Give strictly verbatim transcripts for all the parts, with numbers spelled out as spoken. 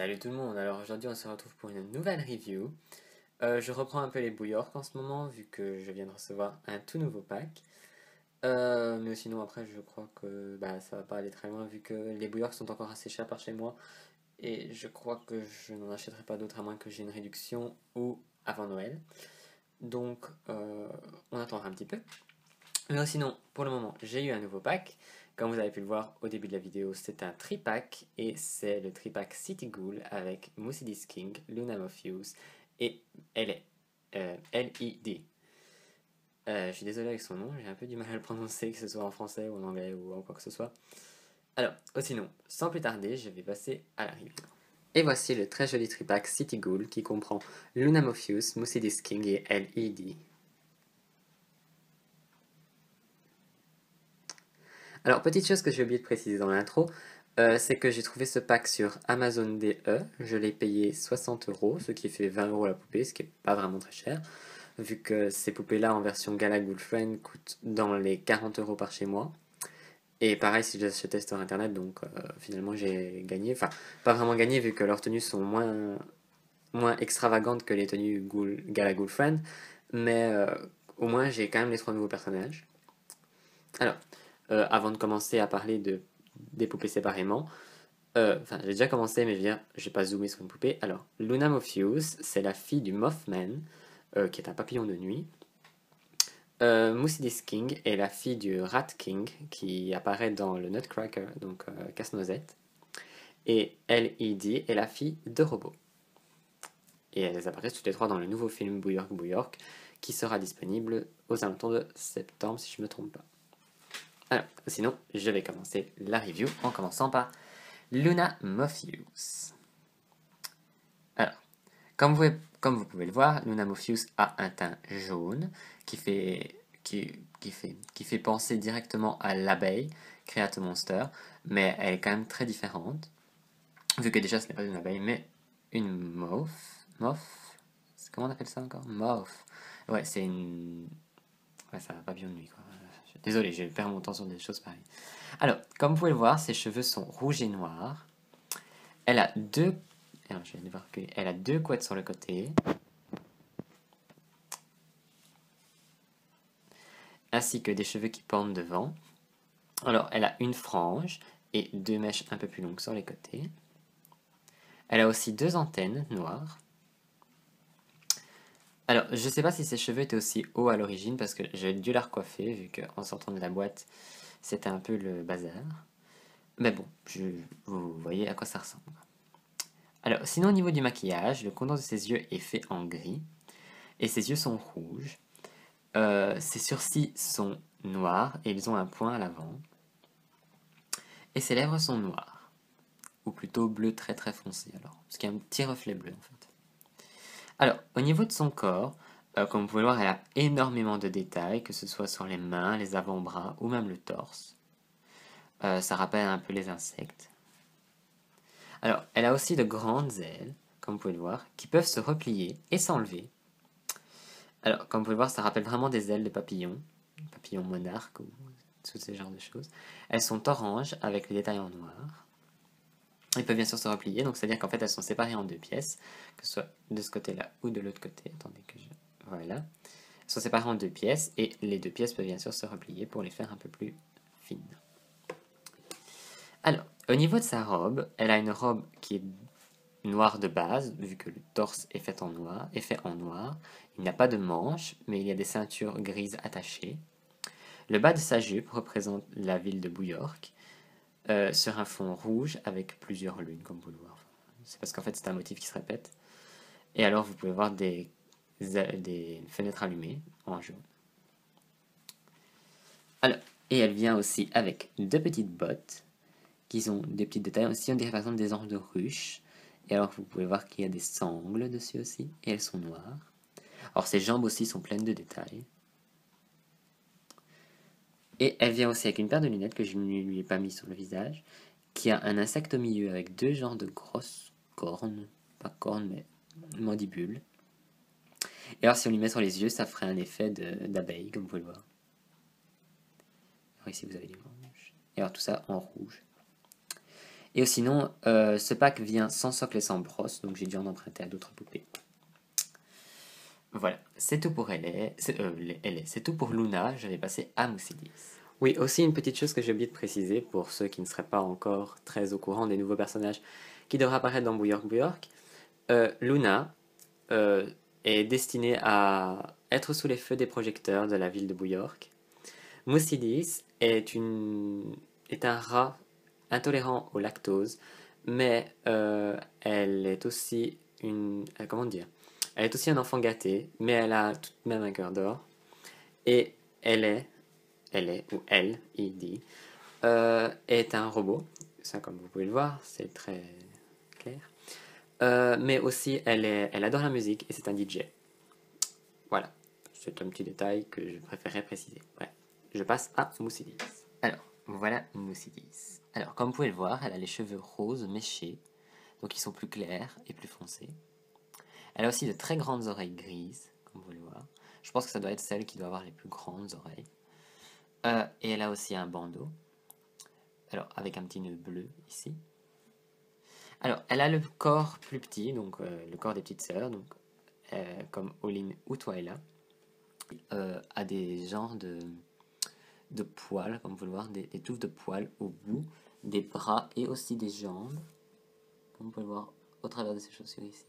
Salut tout le monde, alors aujourd'hui on se retrouve pour une nouvelle review. Euh, je reprends un peu les bouillards en ce moment vu que je viens de recevoir un tout nouveau pack. Euh, mais sinon après je crois que bah, ça va pas aller très loin vu que les bouillards sont encore assez chers par chez moi. Et je crois que je n'en achèterai pas d'autres à moins que j'ai une réduction ou avant Noël. Donc euh, on attendra un petit peu. Mais sinon, pour le moment, j'ai eu un nouveau pack. Comme vous avez pu le voir au début de la vidéo, c'est un tripack et c'est le tripack City Ghoul avec Moussidis King, Luna Morpheus et L A, euh, L I D. Euh, je suis désolé avec son nom, j'ai un peu du mal à le prononcer, que ce soit en français ou en anglais ou en quoi que ce soit. Alors, oh, sinon, sans plus tarder, je vais passer à la review. Et voici le très joli tripack City Ghoul qui comprend Luna Morpheus, Moussidis King et L I D. Alors, petite chose que j'ai oublié de préciser dans l'intro, euh, c'est que j'ai trouvé ce pack sur Amazon D E. Je l'ai payé soixante euros, ce qui fait vingt euros la poupée, ce qui n'est pas vraiment très cher, vu que ces poupées-là en version Gala Ghoul Friend coûtent dans les quarante euros par chez moi. Et pareil si je les achetais sur internet, donc euh, finalement j'ai gagné. Enfin, pas vraiment gagné, vu que leurs tenues sont moins, moins extravagantes que les tenues Ghoul, Gala Ghoul Friend, mais euh, au moins j'ai quand même les trois nouveaux personnages. Alors, euh, avant de commencer à parler de, des poupées séparément, euh, enfin, j'ai déjà commencé, mais je vais vais pas zoomer sur une poupée. Alors, Luna Morpheus, c'est la fille du Mothman, euh, qui est un papillon de nuit. Euh, Moussidis King est la fille du Rat King, qui apparaît dans le Nutcracker, donc euh, Casse-Noisette. Et L E D est la fille de Robot. Et elles apparaissent toutes les trois dans le nouveau film Bouillark Bouillark, qui sera disponible aux alentours de septembre, si je ne me trompe pas. Alors, sinon, je vais commencer la review en commençant par Luna Morpheus. Alors, comme vous, comme vous pouvez le voir, Luna Morpheus a un teint jaune qui fait, qui, qui fait, qui fait penser directement à l'abeille, Create Monster, mais elle est quand même très différente, vu que déjà ce n'est pas une abeille, mais une mauve. Mauve Comment on appelle ça encore? Mauve. Ouais, c'est une. Ouais, c'est un papillon de nuit, quoi. Désolé, je perds mon temps sur des choses pareilles. Alors, comme vous pouvez le voir, ses cheveux sont rouges et noirs. Elle a deux... Alors, je vais devoir reculer. Elle a deux couettes sur le côté. Ainsi que des cheveux qui pendent devant. Alors, elle a une frange et deux mèches un peu plus longues sur les côtés. Elle a aussi deux antennes noires. Alors, je ne sais pas si ses cheveux étaient aussi hauts à l'origine parce que j'ai dû la recoiffer vu qu'en sortant de la boîte, c'était un peu le bazar. Mais bon, je, vous voyez à quoi ça ressemble. Alors, sinon au niveau du maquillage, le contour de ses yeux est fait en gris et ses yeux sont rouges. Euh, ses sourcils sont noirs et ils ont un point à l'avant. Et ses lèvres sont noires, ou plutôt bleu très très foncé alors, parce qu'il y a un petit reflet bleu en fait. Alors, au niveau de son corps, euh, comme vous pouvez le voir, elle a énormément de détails, que ce soit sur les mains, les avant-bras ou même le torse. Euh, ça rappelle un peu les insectes. Alors, elle a aussi de grandes ailes, comme vous pouvez le voir, qui peuvent se replier et s'enlever. Alors, comme vous pouvez le voir, ça rappelle vraiment des ailes de papillons, papillons monarques ou tous ces genres de choses. Elles sont oranges avec les détails en noir. Elles peuvent bien sûr se replier, donc c'est-à-dire qu'en fait elles sont séparées en deux pièces, que ce soit de ce côté-là ou de l'autre côté. Attendez que je... Voilà. Elles sont séparées en deux pièces et les deux pièces peuvent bien sûr se replier pour les faire un peu plus fines. Alors, au niveau de sa robe, elle a une robe qui est noire de base, vu que le torse est fait en noir. Est fait en noir. Il n'y a pas de manches, mais il y a des ceintures grises attachées. Le bas de sa jupe représente la ville de Bouillark, euh, sur un fond rouge avec plusieurs lunes, comme vous pouvez le voir. C'est parce qu'en fait c'est un motif qui se répète. Et alors vous pouvez voir des, des fenêtres allumées en jaune. Alors, et elle vient aussi avec deux petites bottes qui ont des petits détails. Aussi on dirait par exemple des anges de ruche. Et alors vous pouvez voir qu'il y a des sangles dessus aussi, et elles sont noires. Alors ses jambes aussi sont pleines de détails. Et elle vient aussi avec une paire de lunettes que je ne lui ai pas mis sur le visage, qui a un insecte au milieu avec deux genres de grosses cornes, pas cornes mais mandibules. Et alors si on lui met sur les yeux, ça ferait un effet d'abeille, comme vous pouvez le voir. Alors ici vous avez les manches. Et alors tout ça en rouge. Et sinon, euh, ce pack vient sans socle et sans brosse, donc j'ai dû en emprunter à d'autres poupées. Voilà, c'est tout pour L A, c'est euh, L A, c'est tout pour Luna, je vais passer à Moussidis. Oui, aussi une petite chose que j'ai oublié de préciser pour ceux qui ne seraient pas encore très au courant des nouveaux personnages qui devraient apparaître dans Bouyork Bouyork. Euh, Luna euh, est destinée à être sous les feux des projecteurs de la ville de Bouyork. Moussidis est, une, est un rat intolérant au lactose, mais euh, elle est aussi une... euh, comment dire? Elle est aussi un enfant gâté, mais elle a tout de même un cœur d'or. Et elle est, elle est, ou elle, il dit, euh, est un robot. Ça, comme vous pouvez le voir, c'est très clair. Euh, mais aussi, elle, est, elle adore la musique et c'est un D J. Voilà, c'est un petit détail que je préférerais préciser. Ouais. Je passe à Moussidis. Alors, voilà Moussidis. Alors, comme vous pouvez le voir, elle a les cheveux roses méchés, donc ils sont plus clairs et plus foncés. Elle a aussi de très grandes oreilles grises, comme vous pouvez le voir. Je pense que ça doit être celle qui doit avoir les plus grandes oreilles. Euh, et elle a aussi un bandeau. Alors, avec un petit nœud bleu ici. Alors, elle a le corps plus petit, donc euh, le corps des petites sœurs, donc euh, comme Olin ou Twyla. Euh, a des genres de, de poils, comme vous pouvez le voir, des, des touffes de poils au bout des bras et aussi des jambes, comme vous pouvez le voir au travers de ces chaussures ici.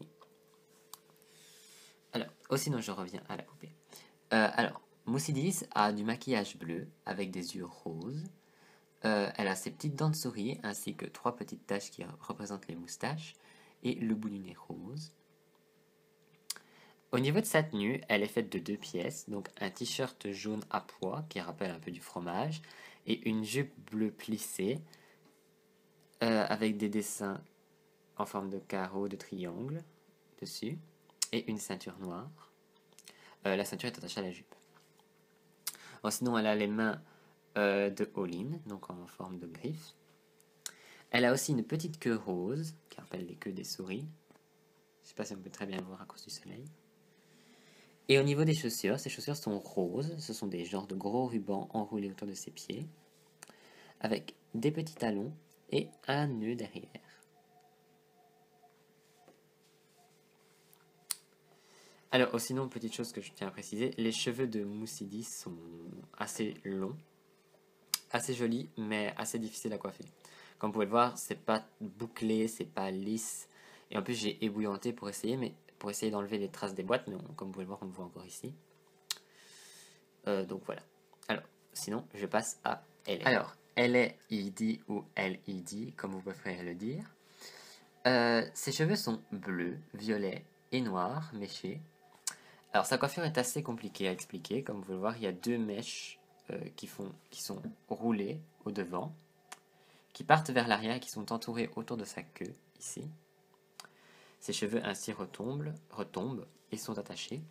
Alors, oh, sinon je reviens à la poupée. Euh, alors, Moussidis a du maquillage bleu avec des yeux roses. Euh, elle a ses petites dents de souris ainsi que trois petites taches qui représentent les moustaches et le bout du nez rose. Au niveau de sa tenue, elle est faite de deux pièces, donc un t-shirt jaune à pois qui rappelle un peu du fromage et une jupe bleue plissée euh, avec des dessins en forme de carreau, de triangle dessus et une ceinture noire. Euh, la ceinture est attachée à la jupe. Oh, sinon, elle a les mains euh, de Olin, donc en forme de griffe. Elle a aussi une petite queue rose qui rappelle les queues des souris. Je ne sais pas si on peut très bien le voir à cause du soleil. Et au niveau des chaussures, ces chaussures sont roses. Ce sont des genres de gros rubans enroulés autour de ses pieds, avec des petits talons et un nœud derrière. Alors, oh, sinon, petite chose que je tiens à préciser, les cheveux de Moussidis sont assez longs, assez jolis, mais assez difficiles à coiffer. Comme vous pouvez le voir, c'est pas bouclé, c'est pas lisse. Et en plus, j'ai ébouillanté pour essayer, mais pour essayer d'enlever les traces des boîtes, mais on, comme vous pouvez le voir, on le voit encore ici. Euh, donc voilà. Alors, sinon, je passe à L A. Alors, L A I D ou L I D, comme vous préférez le dire. Euh, ses cheveux sont bleus, violets et noirs, méchés. Alors, sa coiffure est assez compliquée à expliquer. Comme vous pouvez le voir, il y a deux mèches euh, qui, font, qui sont roulées au devant, qui partent vers l'arrière et qui sont entourées autour de sa queue, ici. Ses cheveux ainsi retombent, retombent et sont attachés.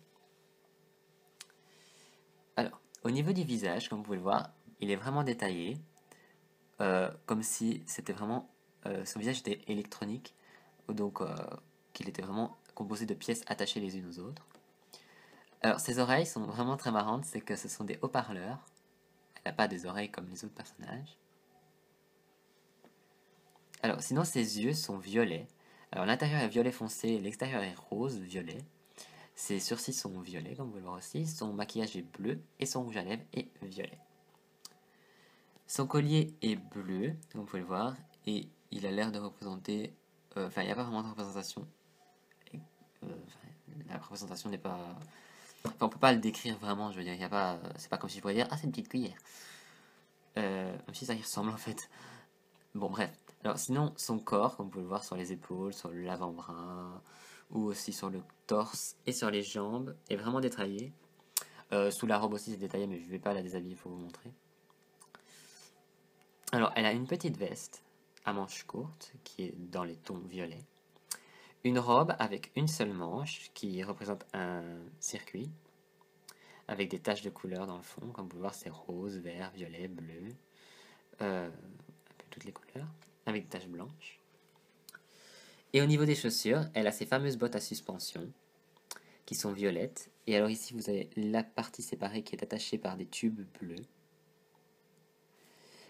Alors, au niveau du visage, comme vous pouvez le voir, il est vraiment détaillé, euh, comme si c'était vraiment, euh, son visage était électronique, donc euh, qu'il était vraiment composé de pièces attachées les unes aux autres. Alors, ses oreilles sont vraiment très marrantes, c'est que ce sont des haut-parleurs. Elle n'a pas des oreilles comme les autres personnages. Alors, sinon, ses yeux sont violets. Alors, l'intérieur est violet foncé, l'extérieur est rose violet. Ses sourcils sont violets, comme vous le voyez aussi. Son maquillage est bleu et son rouge à lèvres est violet. Son collier est bleu, comme vous pouvez le voir, et il a l'air de représenter... Euh, enfin, il n'y a pas vraiment de représentation. Euh, la représentation n'est pas... Enfin, on peut pas le décrire vraiment, je veux dire, il y a pas... C'est pas comme si je pourrais dire « Ah, c'est une petite cuillère euh, ». Même si ça y ressemble, en fait. Bon, bref. Alors, sinon, son corps, comme vous pouvez le voir sur les épaules, sur l'avant-bras, ou aussi sur le torse et sur les jambes, est vraiment détaillé. Euh, sous la robe aussi, c'est détaillé, mais je ne vais pas la déshabiller pour vous montrer. Alors, elle a une petite veste à manches courtes, qui est dans les tons violets. Une robe avec une seule manche, qui représente un circuit, avec des taches de couleur dans le fond. Comme vous pouvez voir, c'est rose, vert, violet, bleu. Euh, un peu toutes les couleurs, avec des taches blanches. Et au niveau des chaussures, elle a ses fameuses bottes à suspension, qui sont violettes. Et alors ici, vous avez la partie séparée qui est attachée par des tubes bleus.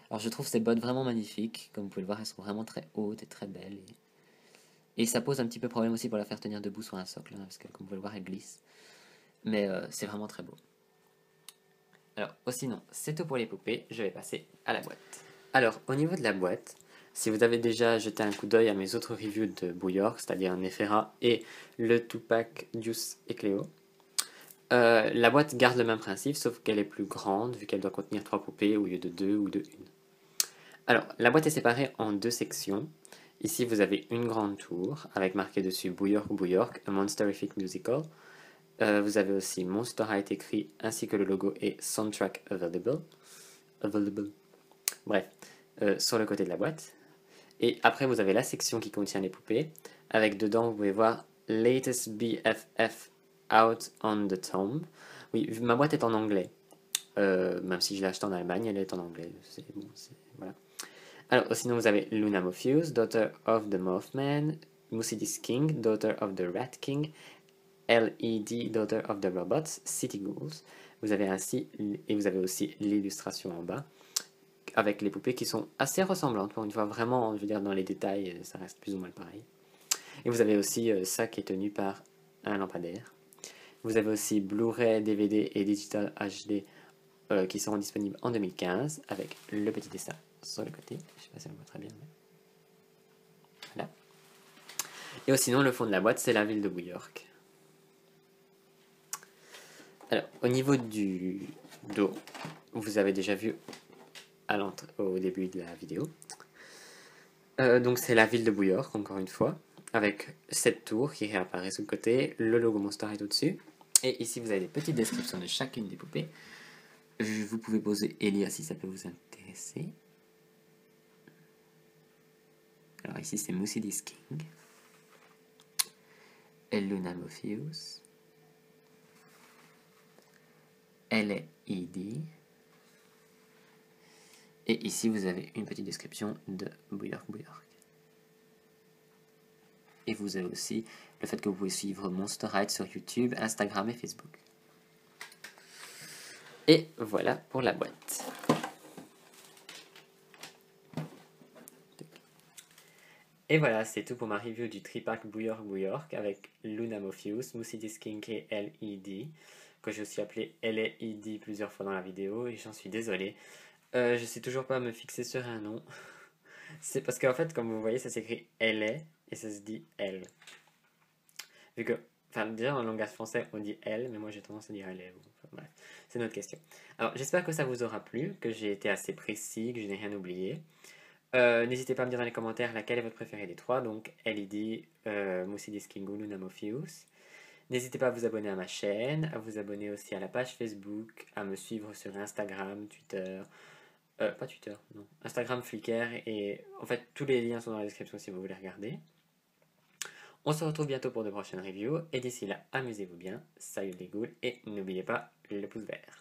Alors je trouve ces bottes vraiment magnifiques, comme vous pouvez le voir, elles sont vraiment très hautes et très belles. Et, et ça pose un petit peu problème aussi pour la faire tenir debout sur un socle, hein, parce que comme vous pouvez le voir, elle glisse. Mais euh, c'est vraiment très beau. Alors, oh, sinon, c'est tout pour les poupées, je vais passer à la boîte. Alors, au niveau de la boîte, si vous avez déjà jeté un coup d'œil à mes autres reviews de Bouyork, c'est-à-dire Nefera et le Tupac, Juice et Cléo, euh, la boîte garde le même principe, sauf qu'elle est plus grande, vu qu'elle doit contenir trois poupées au lieu de deux ou de une. Alors, la boîte est séparée en deux sections. Ici, vous avez une grande tour, avec marqué dessus Bouyork Bouyork, A Monsterific Musical. Euh, vous avez aussi Monster High écrit, ainsi que le logo et Soundtrack Available. Available. Bref, euh, sur le côté de la boîte. Et après, vous avez la section qui contient les poupées, avec dedans, vous pouvez voir Latest B F F Out on the Tomb. Oui, ma boîte est en anglais. Euh, même si je l'ai achetée en Allemagne, elle est en anglais. C'est bon, c'est... Voilà. Alors, sinon, vous avez Luna Morpheus, Daughter of the Mothman, Mercedes King, Daughter of the Rat King, L E D, Daughter of the Robots, City Ghouls. Vous avez ainsi, et vous avez aussi l'illustration en bas, avec les poupées qui sont assez ressemblantes. Pour une fois, vraiment, je veux dire, dans les détails, ça reste plus ou moins pareil. Et vous avez aussi euh, ça qui est tenu par un lampadaire. Vous avez aussi Blu-ray, D V D et Digital H D euh, qui seront disponibles en deux mille quinze, avec le petit dessin sur le côté. Je ne sais pas si on voit très bien. Mais... voilà. Et sinon, le fond de la boîte, c'est la ville de Bouyork. Alors, au niveau du dos, vous avez déjà vu à au début de la vidéo. Euh, donc, c'est la ville de Bouyork, encore une fois, avec cette tour qui réapparaît sur le côté, le logo Monster est au-dessus. Et ici, vous avez des petites descriptions de chacune des poupées. Vous pouvez poser Elia si ça peut vous intéresser. Alors ici, c'est Mercedes King. Et Luna Morpheus. L E D. Et ici, vous avez une petite description de Bouyork Bouyork. Et vous avez aussi le fait que vous pouvez suivre Monster Ride sur YouTube, Instagram et Facebook. Et voilà pour la boîte. Et voilà, c'est tout pour ma review du tripack Bouyork Bouyork avec Luna Morpheus, Mercedes King et L E D, que j'ai aussi appelé L E D plusieurs fois dans la vidéo, et j'en suis désolé. Euh, je sais toujours pas me fixer sur un nom. C'est parce qu'en fait, comme vous voyez, ça s'écrit L E et ça se dit L. Vu que, enfin, déjà en langage français, on dit L, mais moi j'ai tendance à dire L E. Enfin, bref, c'est notre question. Alors, j'espère que ça vous aura plu, que j'ai été assez précis, que je n'ai rien oublié. Euh, N'hésitez pas à me dire dans les commentaires laquelle est votre préférée des trois, donc L E D, euh, Mercedes King ou Luna Morpheus. N'hésitez pas à vous abonner à ma chaîne, à vous abonner aussi à la page Facebook, à me suivre sur Instagram, Twitter, euh, pas Twitter, non, Instagram, Flickr, et en fait tous les liens sont dans la description si vous voulez regarder. On se retrouve bientôt pour de prochaines reviews, et d'ici là, amusez-vous bien, salut les ghouls, et n'oubliez pas le pouce vert.